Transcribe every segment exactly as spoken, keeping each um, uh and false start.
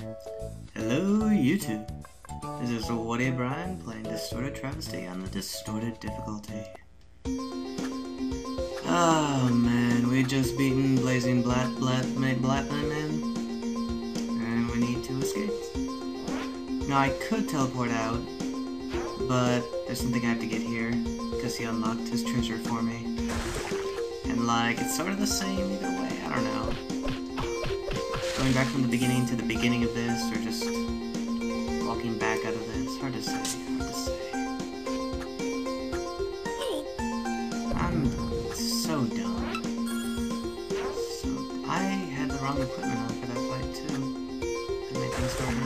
Hello YouTube, this is WhattayaBrian playing Distorted Travesty on the Distorted difficulty. Oh man, we just beaten Blazing Black Black Black Man, and we need to escape. Now I could teleport out, but there's something I have to get here, because he unlocked his treasure for me. And like, it's sort of the same either way, I don't know. Going back from the beginning to the beginning of this, or just walking back out of this, hard to say, hard to say. I'm so dumb. So, I had the wrong equipment on for that fight too. Could make things harder.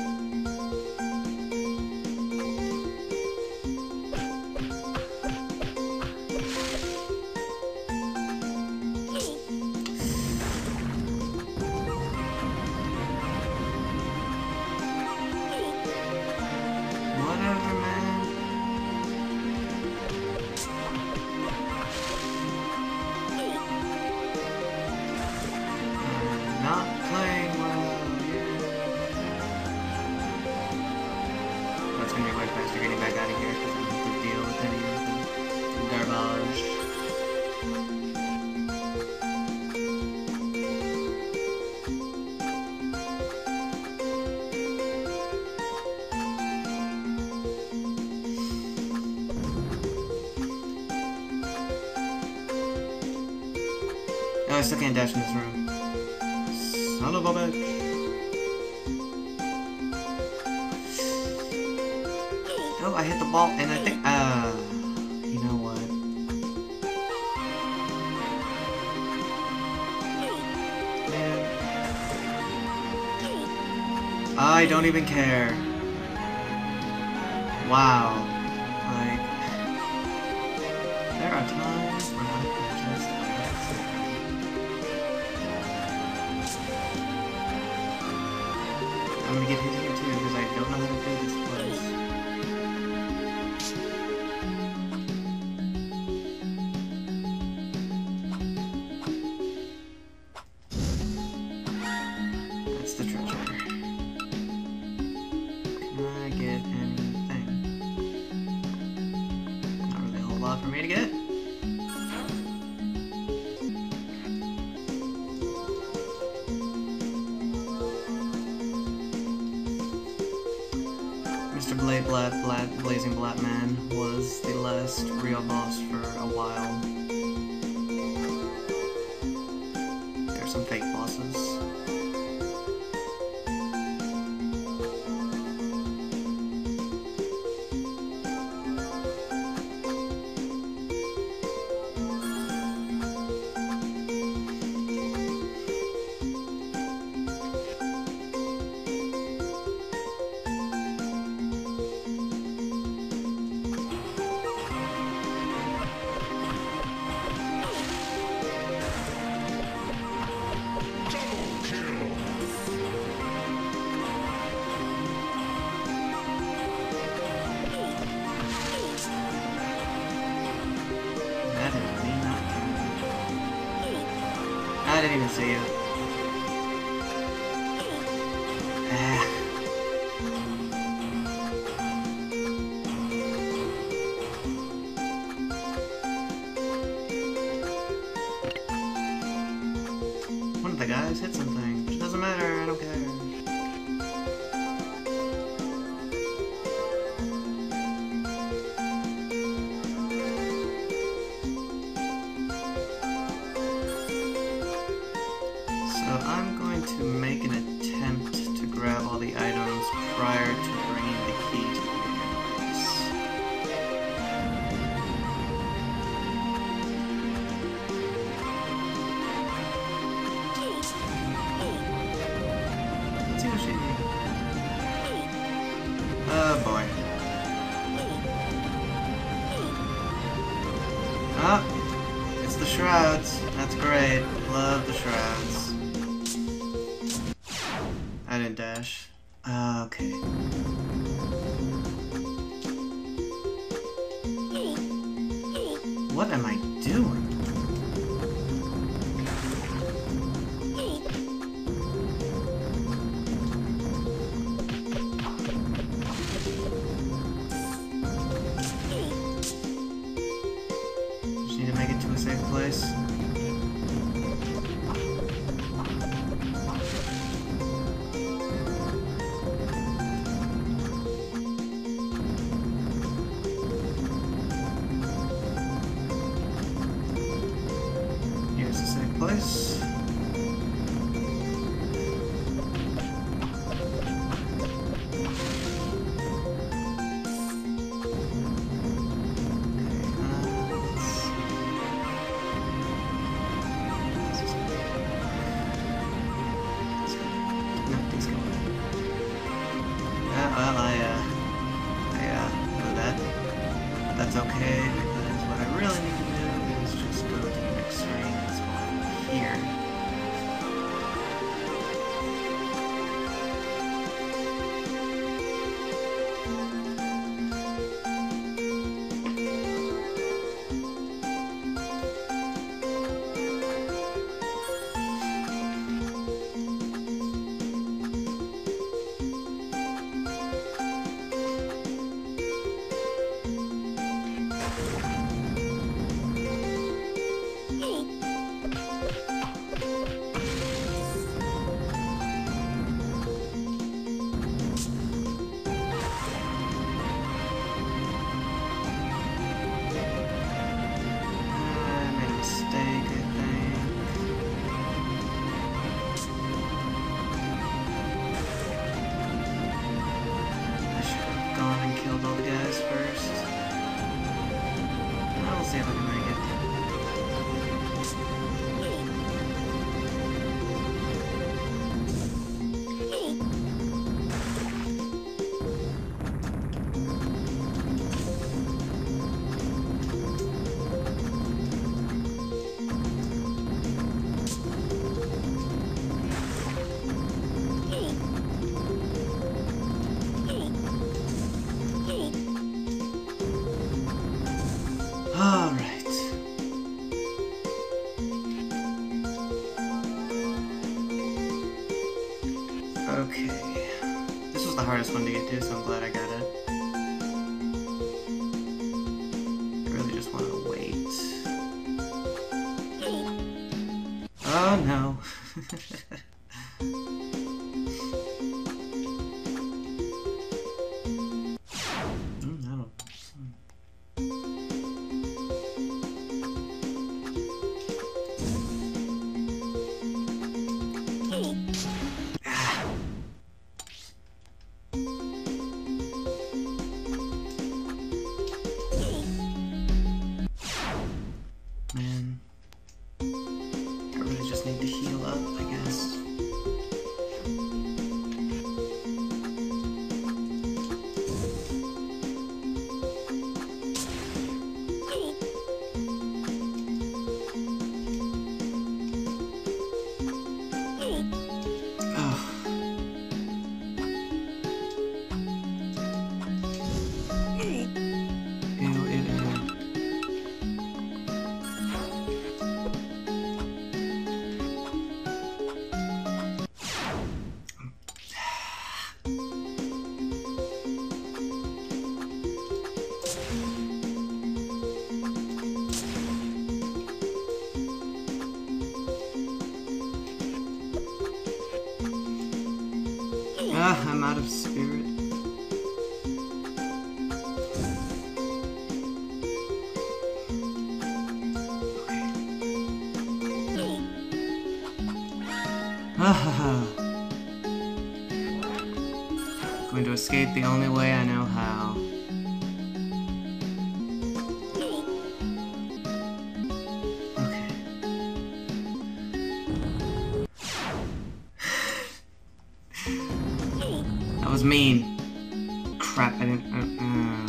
No, I still can't dash in this room. Son of a bitch. Oh, I hit the ball, and I think, uh, you know what? Man. I don't even care. Wow. Like, there are times when I can just I'm gonna get hit here too, because I don't know how to do this place. That's the treasure. Can I get anything? Not really a whole lot for me to get. Mister Blade Black Black Blazing Black Man was the last real boss for a while. There are some fake bosses. I didn't even see you. Ah. One of the guys hit something, but it doesn't matter, I don't care. I'm going to make an attempt to grab all the items prior to bringing the key to the base. Let's see what she needs. Oh boy. Ah, it's the shrouds. That's great. Love the shrouds. I didn't dash. Uh, okay. What am I doing? is okay, because what I really need to do is just go to the next screen that's going here. See if I can make it. Alright. Okay. This was the hardest one to get to, so I'm glad I got it. I really just want to wait. Oh no. Man, I really just need to heal up, I guess. Ah, I'm out of spirit. Okay. Going to escape the only way I know how. That was mean. Crap, I didn't... Uh, uh.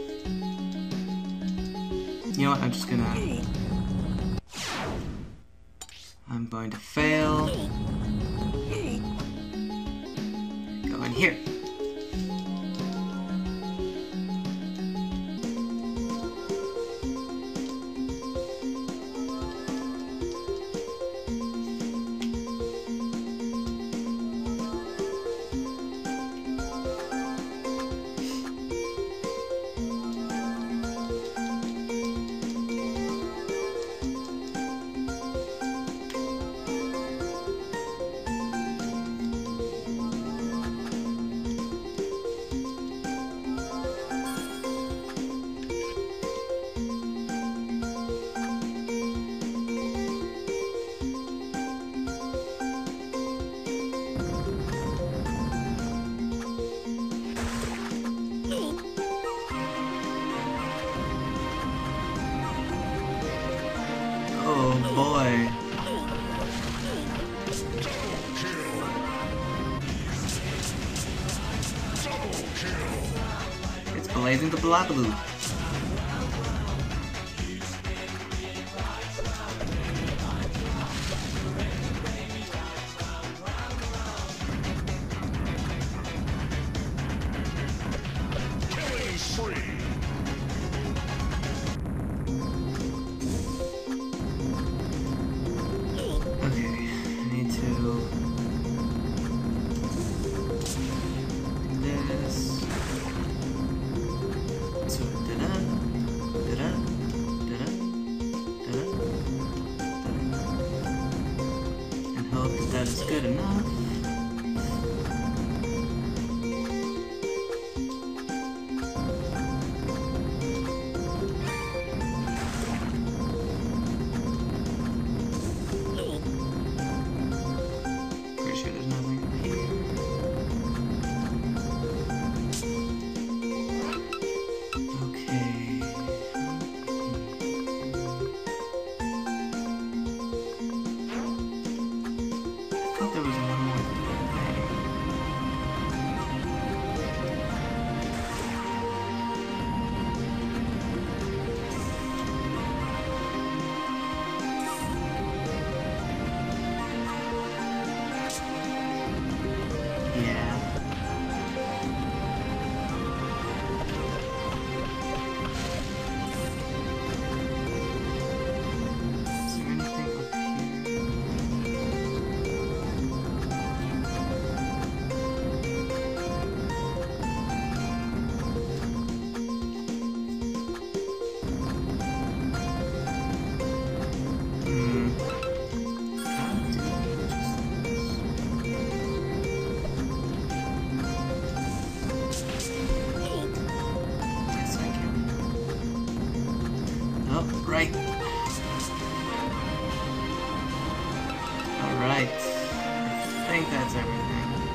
You know what, I'm just gonna... I'm going to fail. Go in here. Oh boy. It's blazing the blah blue. good enough. Pretty sure there's nothing here. Okay. I thought there was one more thing. Yeah. Is there anything up here? Hmm. How do I purchase this? Yes, I can. Oh, right. Alright. I think that's everything.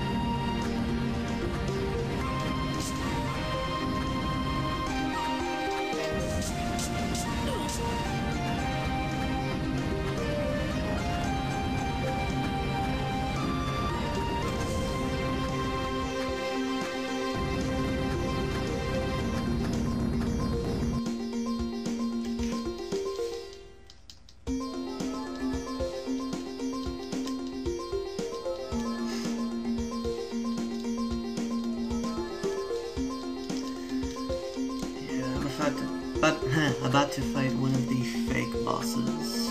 About to, about, about to fight one of the fake bosses.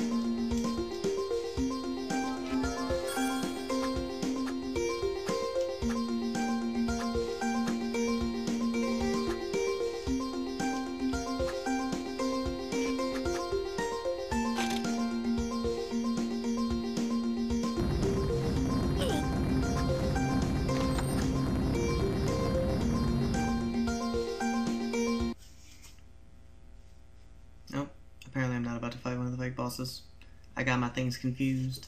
Nope, apparently I'm not about to fight one of the fake bosses. I got my things confused.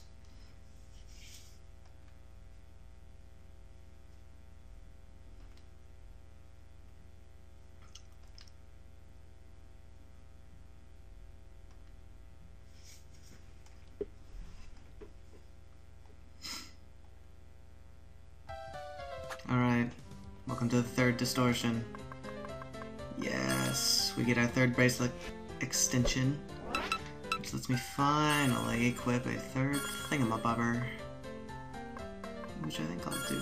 Alright, welcome to the third distortion. Yes, we get our third bracelet extension, which lets me finally equip a third thingamabobber, which I think I'll do.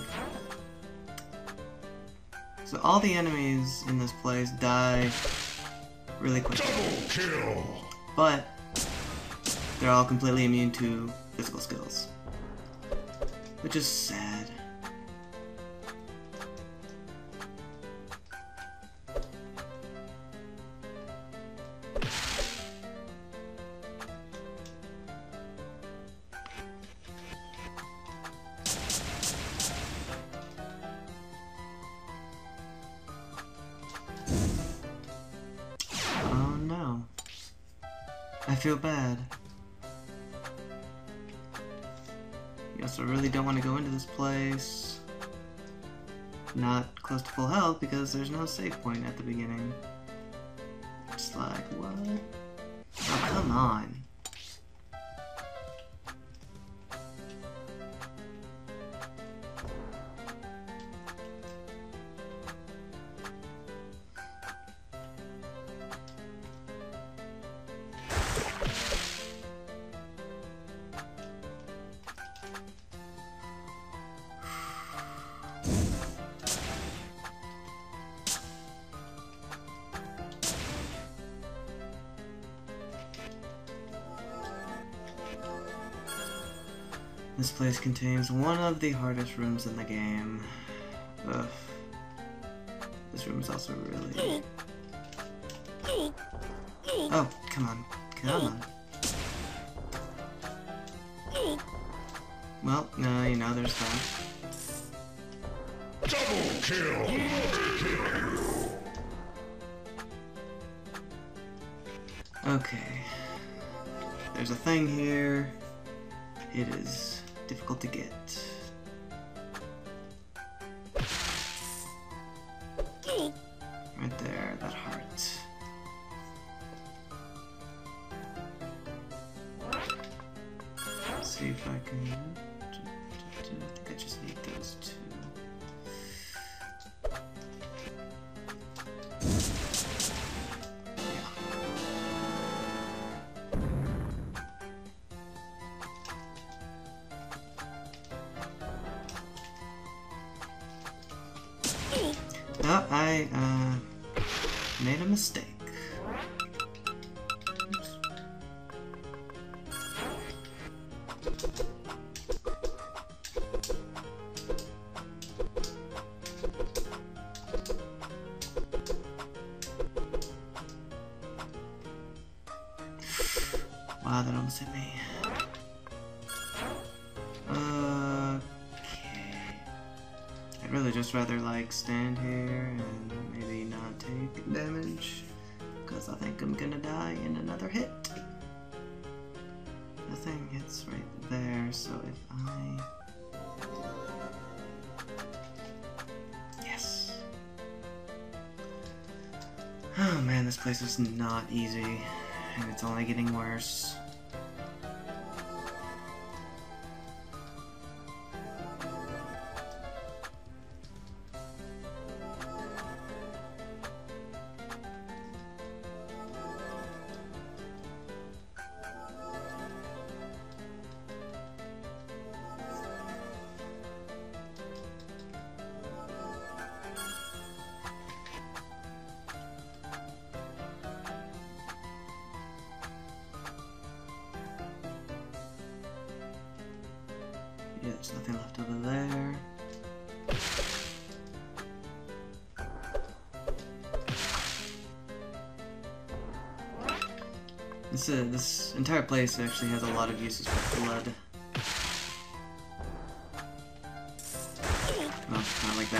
So all the enemies in this place die really quickly. Double kill. But they're all completely immune to physical skills, which is sad. Oh no. I feel bad. You also really don't want to go into this place. Not close to full health because there's no save point at the beginning. It's like, what? Oh, come on. This place contains one of the hardest rooms in the game. Ugh. This room is also really... Oh, come on. Come on. Well, uh, you know, there's that. Double kill! Okay. There's a thing here. It is difficult to get. Right there, that heart. Let's see if I can... I think I just need those two. No, I, uh, made a mistake. Oops. Wow, that almost hit me. I'd really just rather like stand here and maybe not take damage, because I think I'm gonna die in another hit. The thing hits right there, so if I... Yes! Oh man, this place is not easy, and it's only getting worse. Yeah, there's nothing left over there. This uh, this entire place actually has a lot of uses for blood. Oh, not like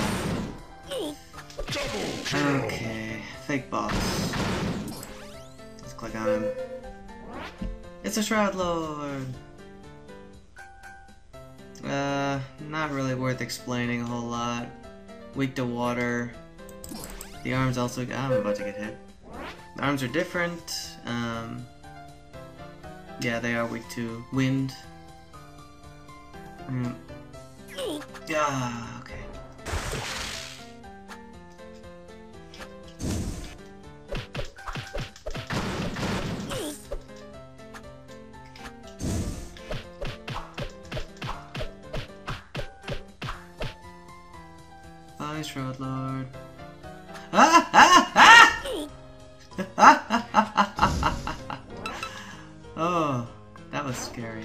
that. Okay, fake boss. Let's click on him. It's a Shroud Lord! Uh, not really worth explaining a whole lot. Weak to water. The arms also... I'm about to get hit. The arms are different. Um, yeah, they are weak to wind. Mm. Ah, okay. Bye, Shroud Lord. Ah! Ah! Ah! Oh, that was scary.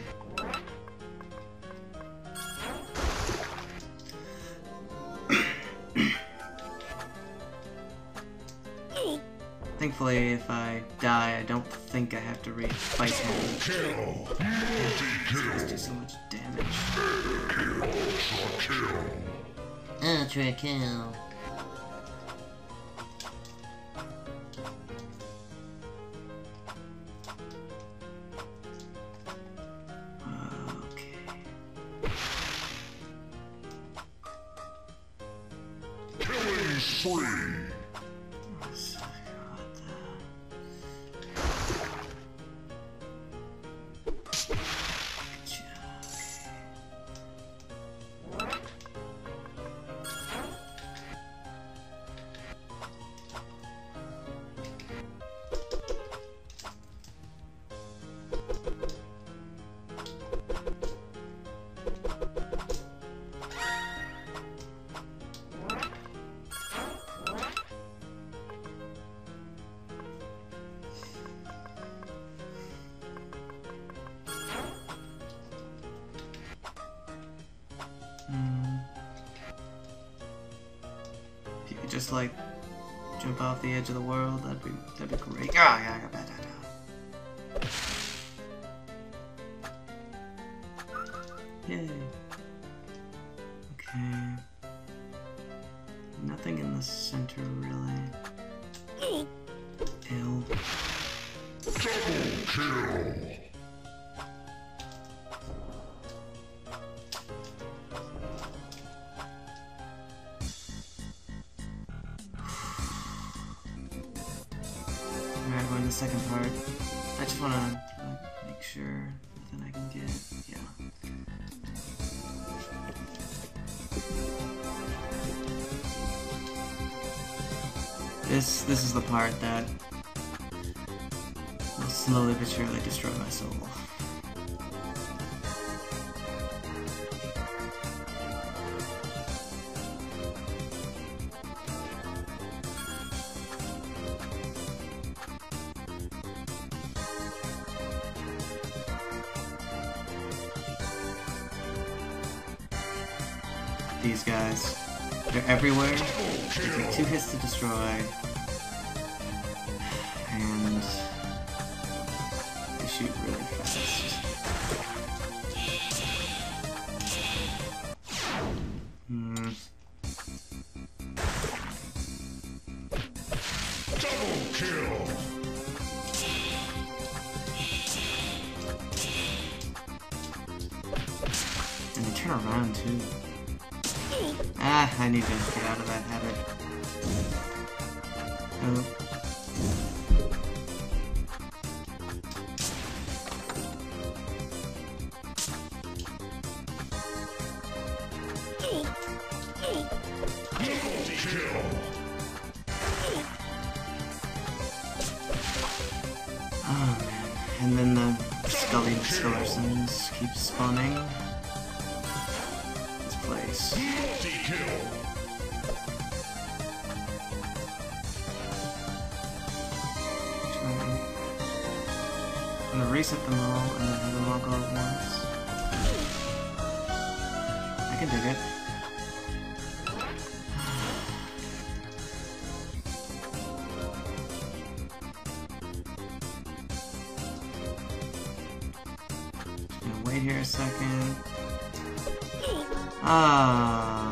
Thankfully, if I die, I don't think I have to re-fight him. Let's do so much damage. Ultra kill. Okay. Killing spree. If you could just like jump off the edge of the world, that'd be that'd be great. Ah, yeah, I got that. Yay. Nothing in the center, really. Ew. Double kill! Alright, we're in the second part. I just wanna like, make sure nothing I can get. Yeah. This this is the part that will slowly but surely destroy my soul. These guys, they're everywhere. They take two hits to destroy, and they shoot really fast. Hmm. Double kill! And they turn around too. Ah, I need to get out of that habit. Oh. Kill! Oh man. And then the Scully Skeletons keep spawning. This place. Multi-kill! I'm gonna reset them all and then have them all go at once. I can dig it. Just gonna wait here a second. Ah.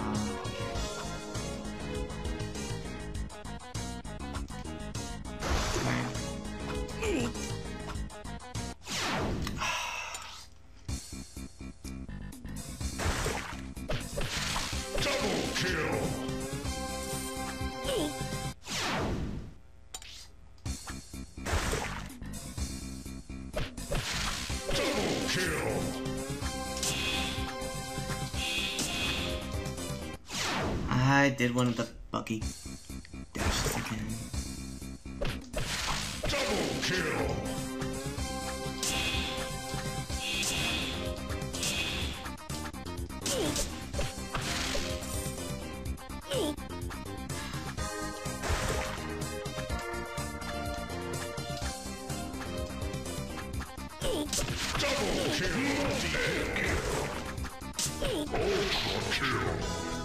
Okay. Double kill! Double kill! I did one of the Bucky dashes again. Double kill! Double kill! Ultra kill!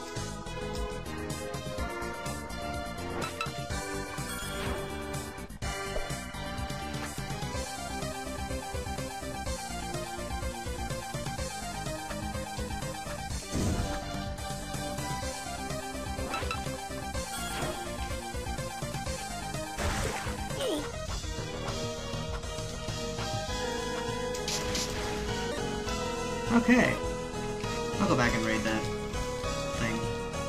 Okay. I'll go back and raid that thing.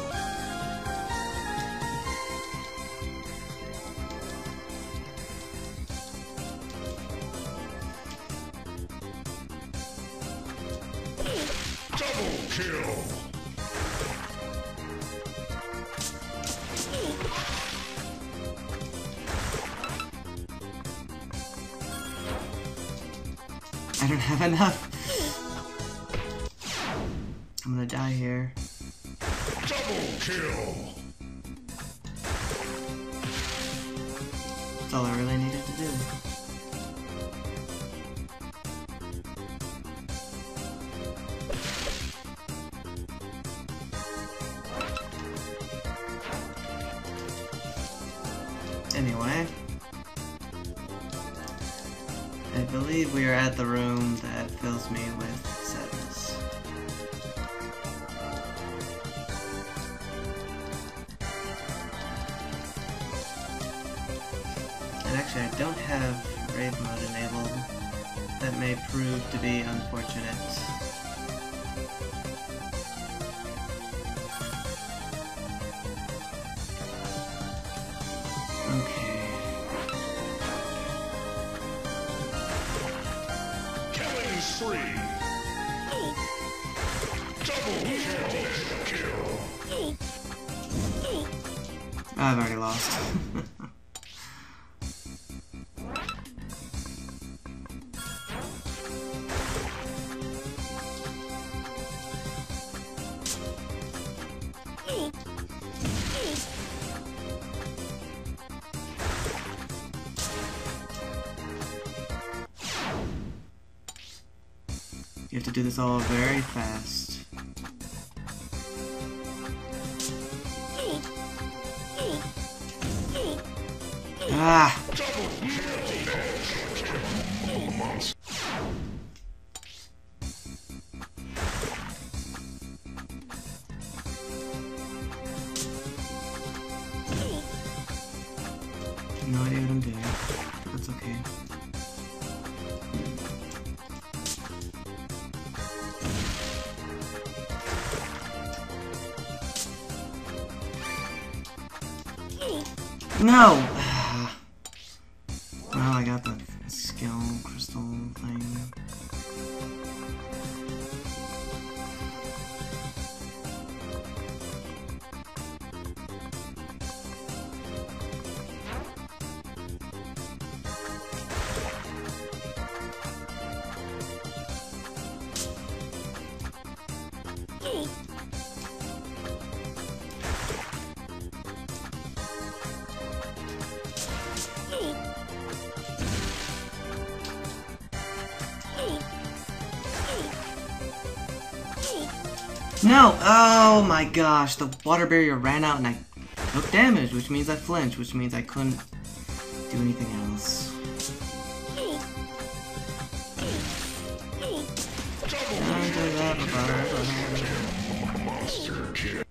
Double kill! I don't have enough. I'm gonna die here. Double kill! That's all I really needed to do. Anyway, I believe we are at the room that fills me with sadness. actually, I don't have raid mode enabled. That may prove to be unfortunate. Okay. Killing spree. Double kill. I've already lost. You have to do this all very fast. Ah! No idea what I'm doing, but that's okay. No! Well, I got the skill crystal thing. No! Oh my gosh, the water barrier ran out and I took damage, which means I flinched, which means I couldn't do anything else. Don't do that, butter. Monster kill.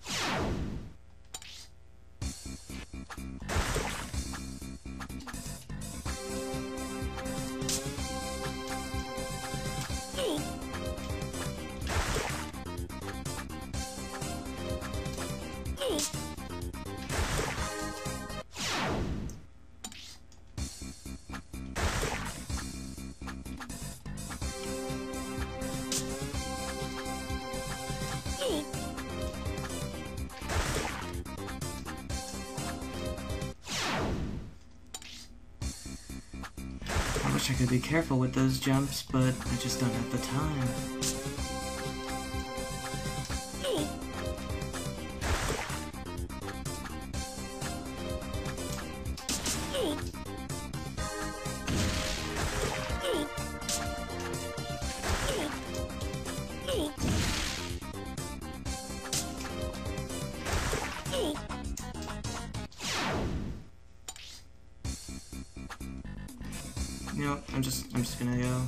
I wish I could be careful with those jumps, but I just don't have the time. You know, I'm just, I'm just gonna go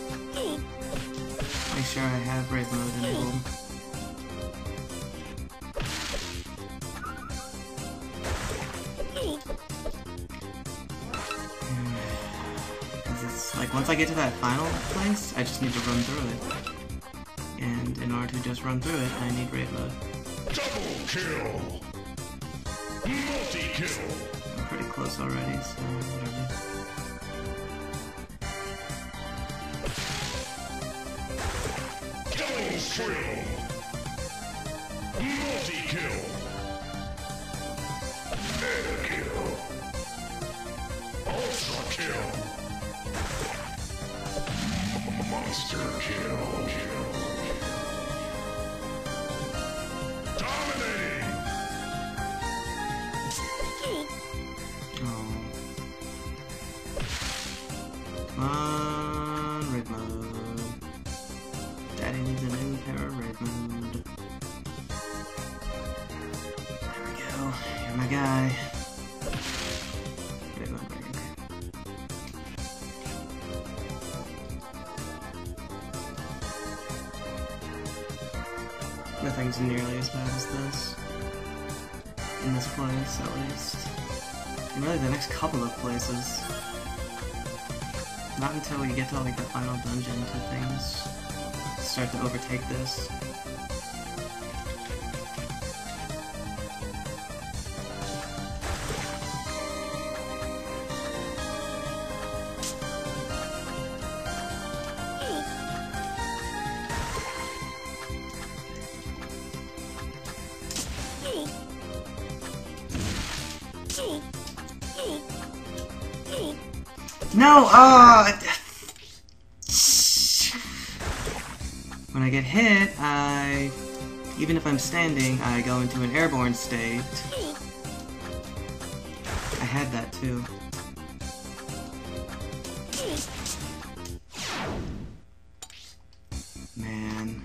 make sure I have raid mode enabled. Because it's like, once I get to that final place, I just need to run through it. And in order to just run through it, I need raid mode. Double kill. Multi-kill. I'm pretty close already, so whatever. Killing spree. Multi-kill. Mega kill. Ultra kill. Monster kill. Dominating. Oh. Come on, raid mode. Daddy needs a new pair of raid mode. There we go. You're my guy. Raid mode, right, okay. Nothing's nearly as bad as this. In this place, at least. And really, the next couple of places. Not until we get to like the final dungeon to things start to overtake this. No! Oh! When I get hit, I... even if I'm standing, I go into an airborne state. I had that too. Man.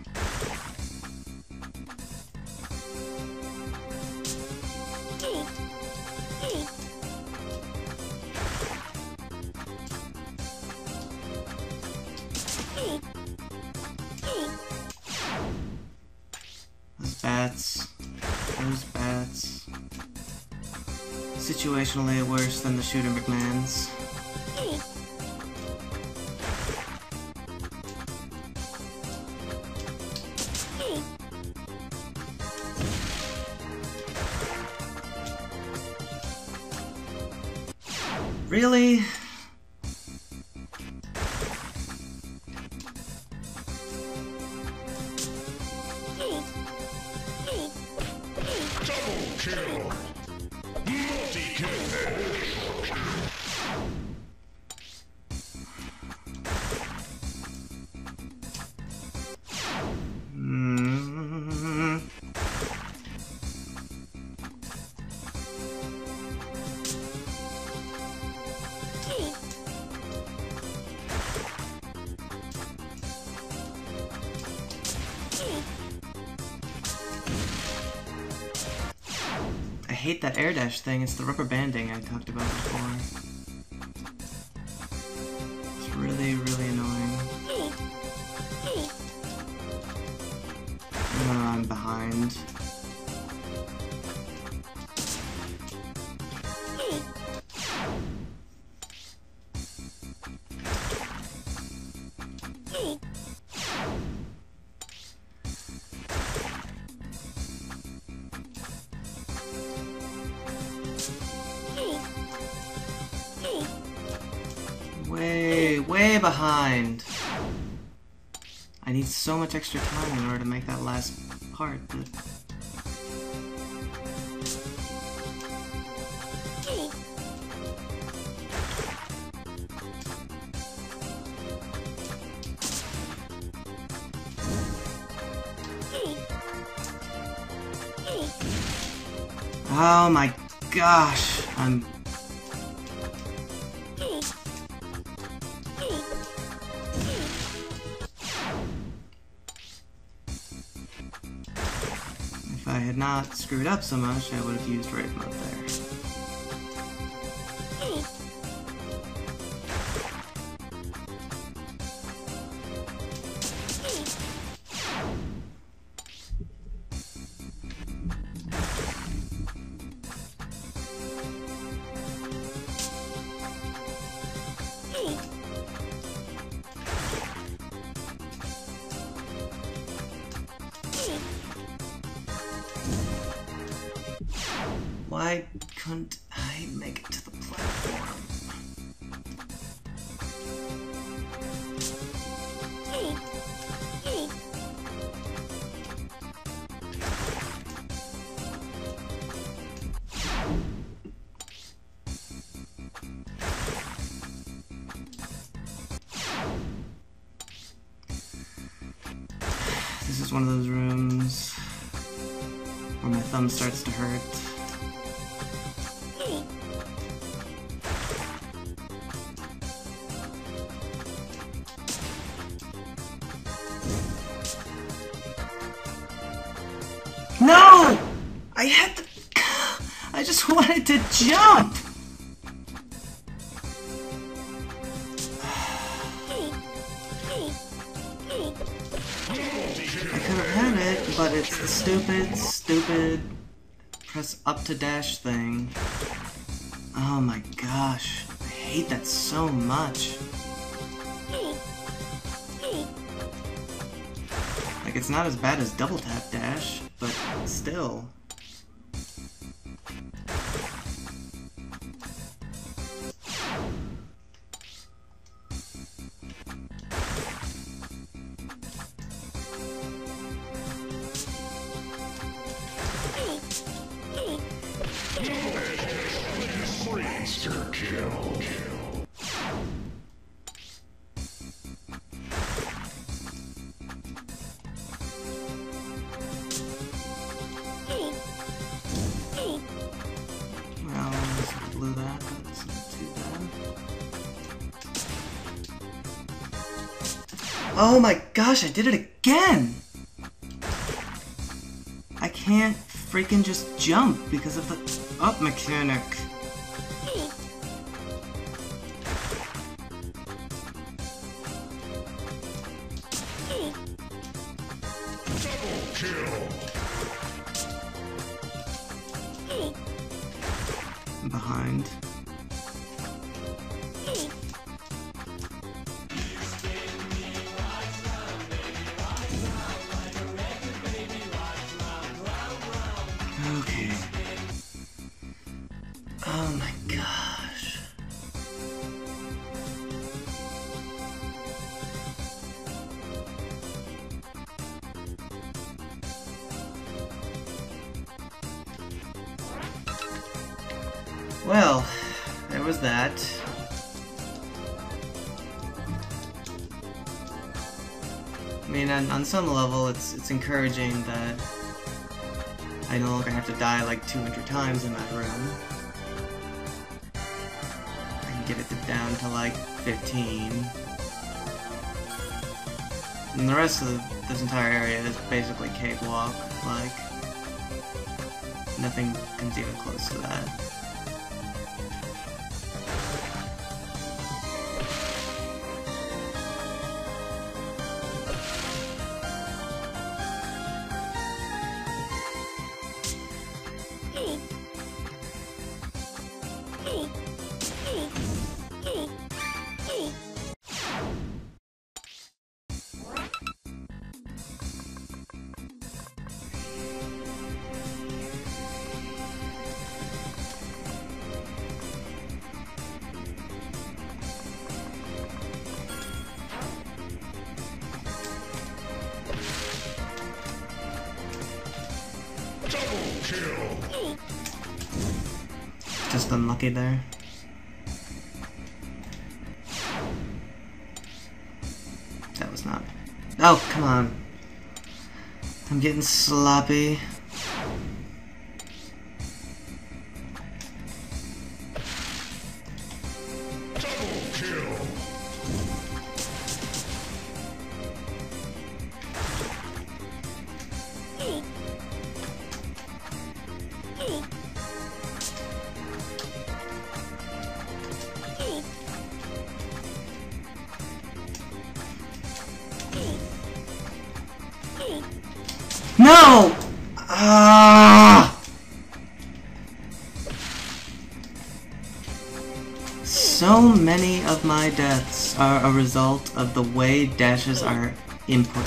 Those bats. Those bats. Situationally worse than the shooter McMahons. Really? Double kill. Multi-kill. Mm. I hate that air dash thing. It's the rubber banding I talked about before. It's really, really annoying. Oh, I'm behind. Way, way behind. I need so much extra time in order to make that last part. But... oh my gosh, I'm... If I had not screwed up so much, I would have used raid mode there. Why couldn't I make it to the platform? This is one of those rooms where my thumb starts to hurt. No! I had to... I just wanted to jump! I could have had it, but it's the stupid, stupid press up to dash thing. Oh my gosh. I hate that so much. it's not as bad as double tap dash, but still. Monster kill. Well, I blew that, but it's not too bad. Oh my gosh, I did it again! I can't freaking just jump because of the up mechanic. Double kill. I'm behind. Okay. Oh my gosh. Well, there was that. I mean, on, on some level, it's it's encouraging that I no longer have to die like two hundred times in that room. I can get it down to like fifteen. And the rest of this entire area is basically cakewalk, like, nothing comes even close to that. Double kill. Just unlucky there. That was not... Oh, come on. I'm getting sloppy. Double kill. No! Ah! So many of my deaths are a result of the way dashes are input.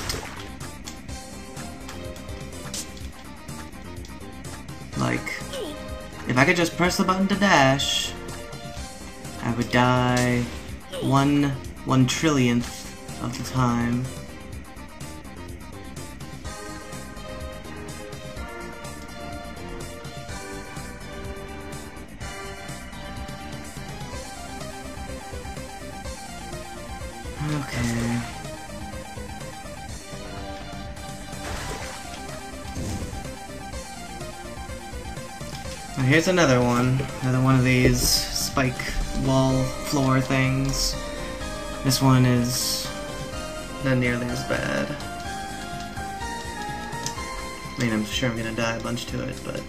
Like, if I could just press the button to dash, I would die one one trillionth of the time. Okay. Now here's another one. Another one of these spike wall floor things. This one is not nearly as bad. I mean, I'm sure I'm gonna die a bunch to it, but...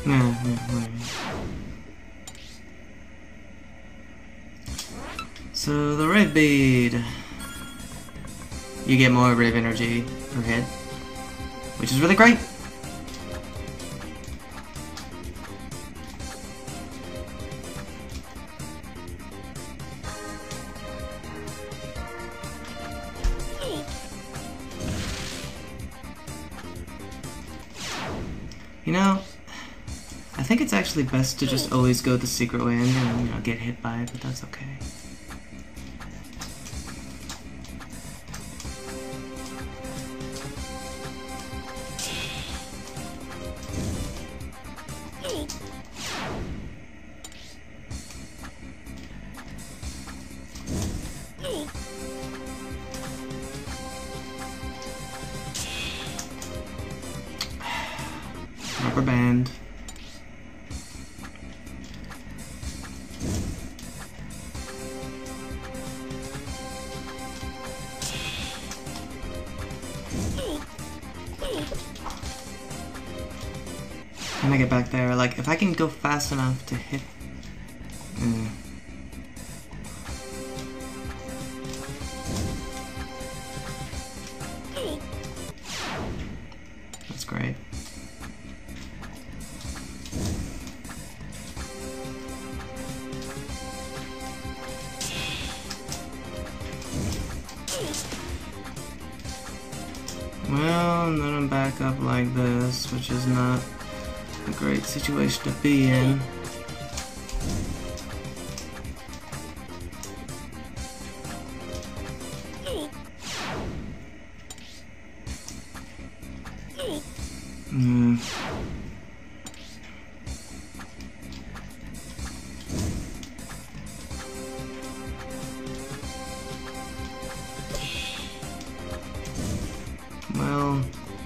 Yeah, yeah, whatever. So the Rave Bead, you get more Rave energy per hit, which is really great. You know, I think it's actually best to just always go the secret way and, you know, get hit by it, but that's okay. Rubber band. Can I get back there? Like, if I can go fast enough to hit... Mm. That's great. Well, and then I'm back up like this, which is not a great situation to be in. Mm. Well,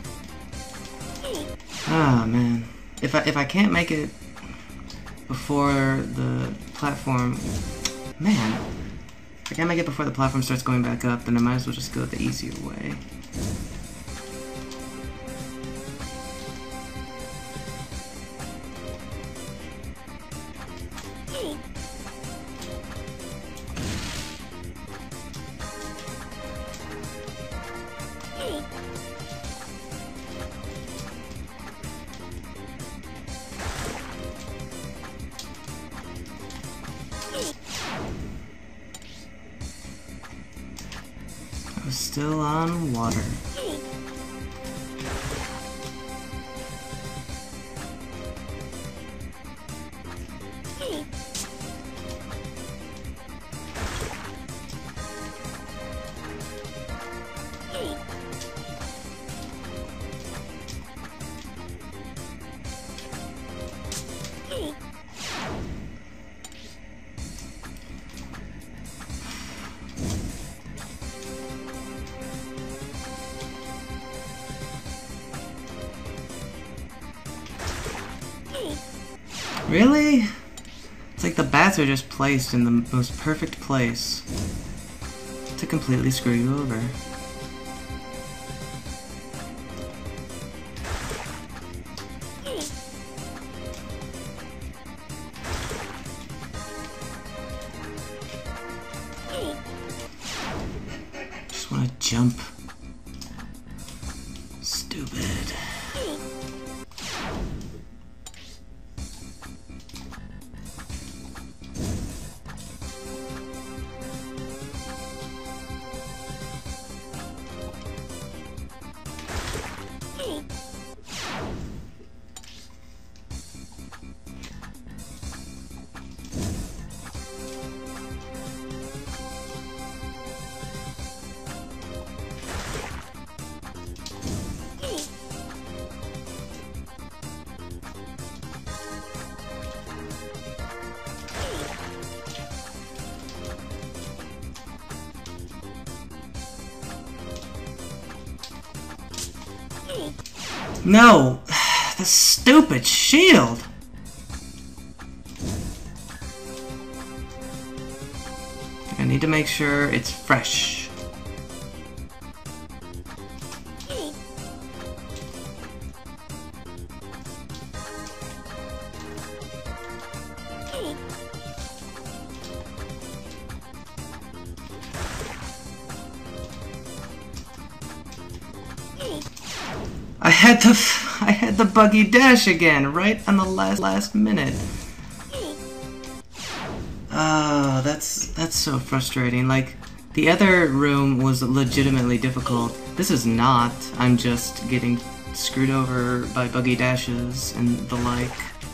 ah man, if I if I can't make it before the platform, man, if I can't make it before the platform starts going back up, then I might as well just go the easier way. I was still on water. Really? It's like the bats are just placed in the most perfect place to completely screw you over. Just want to jump. Stupid. No! The stupid shield! I need to make sure it's fresh. I had the I had the buggy dash again, right on the last last minute. Ah, that's that's so frustrating. Like, the other room was legitimately difficult. This is not. I'm just getting screwed over by buggy dashes and the like.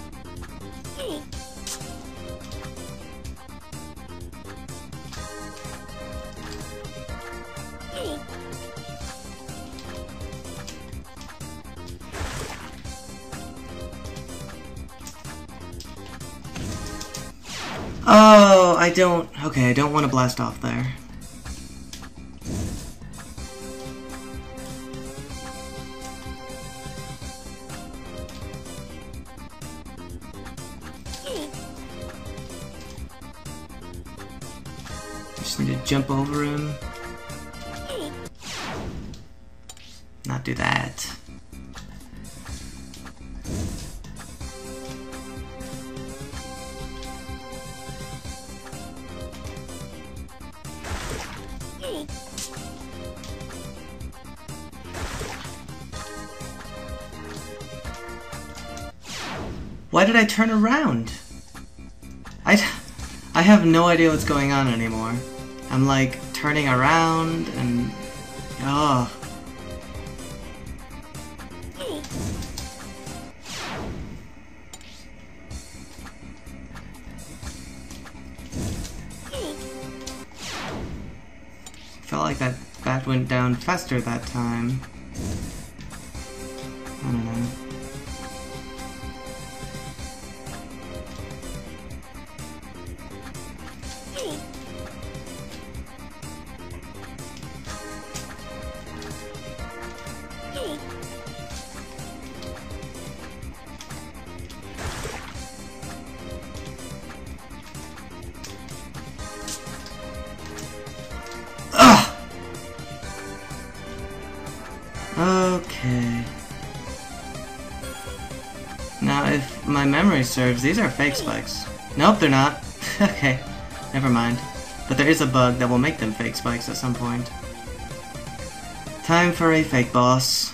Oh, I don't... Okay, I don't want to blast off there. Just need to jump over him. Not do that. Why did I turn around? I, I have no idea what's going on anymore. I'm like turning around and... Oh. Felt like that bat went down faster that time. I don't know. Okay. Now, if my memory serves, these are fake spikes. Nope, they're not. Okay, never mind. But there is a bug that will make them fake spikes at some point. Time for a fake boss.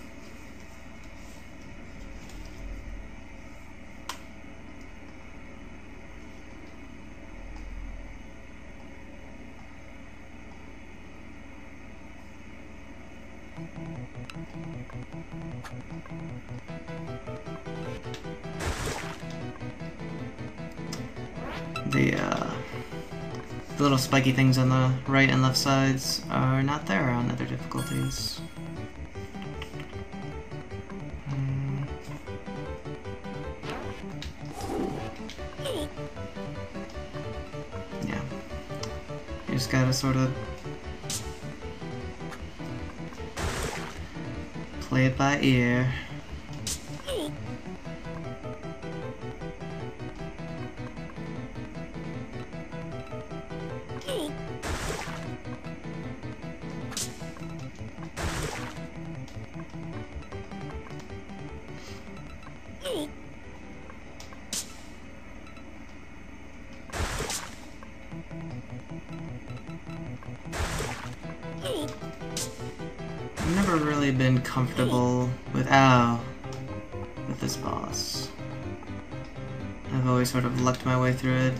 The, uh, the little spiky things on the right and left sides are not there on other difficulties. Mm. Yeah. You just gotta sort of play it by ear. I've never really been comfortable with ow with this boss. I've always sort of lucked my way through it.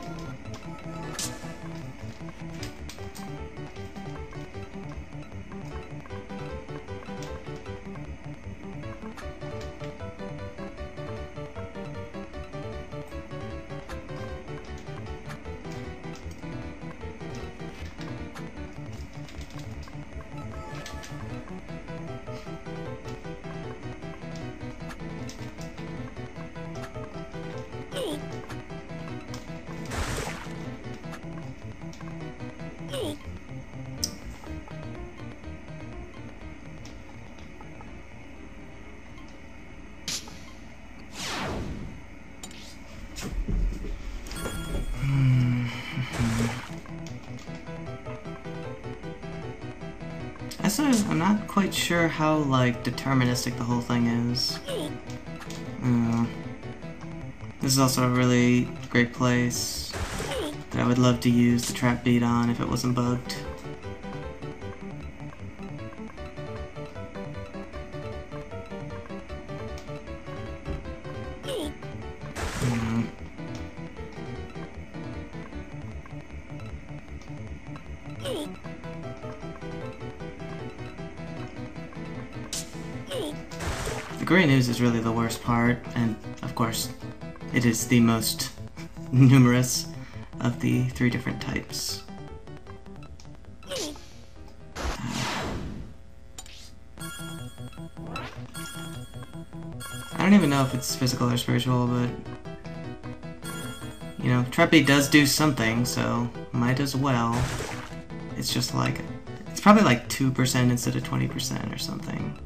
I sort of, I'm not quite sure how, like, deterministic the whole thing is. Uh, this is also a really great place that I would love to use the trap beat on if it wasn't bugged. The green ooze is really the worst part, and of course, it is the most numerous of the three different types. I don't even know if it's physical or spiritual, but you know, Travesty does do something, so might as well. It's just like, it's probably like two percent instead of twenty percent or something.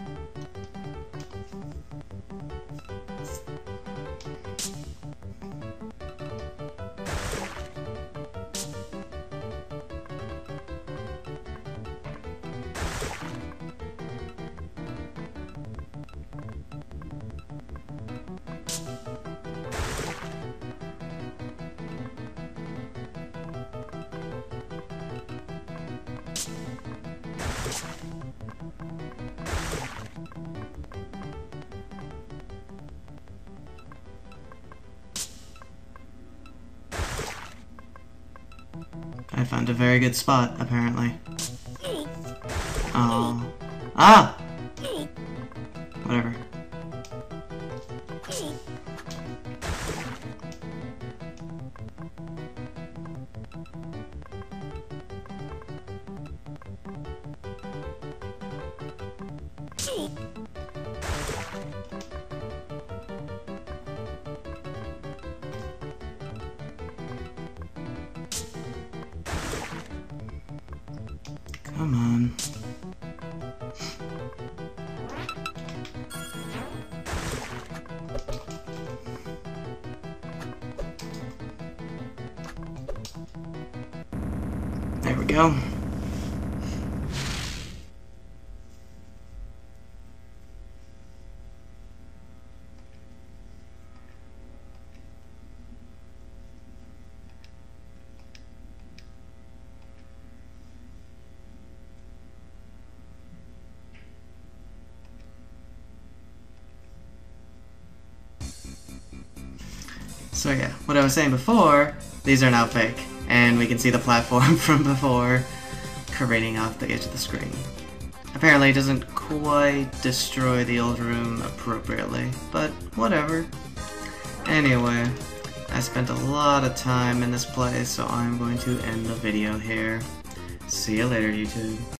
I found a very good spot, apparently. Oh. Ah! Whatever. Come on. There we go. So yeah, what I was saying before, these are now fake, and we can see the platform from before careening off the edge of the screen. Apparently it doesn't quite destroy the old room appropriately, but whatever. Anyway, I spent a lot of time in this place, so I'm going to end the video here. See you later, YouTube.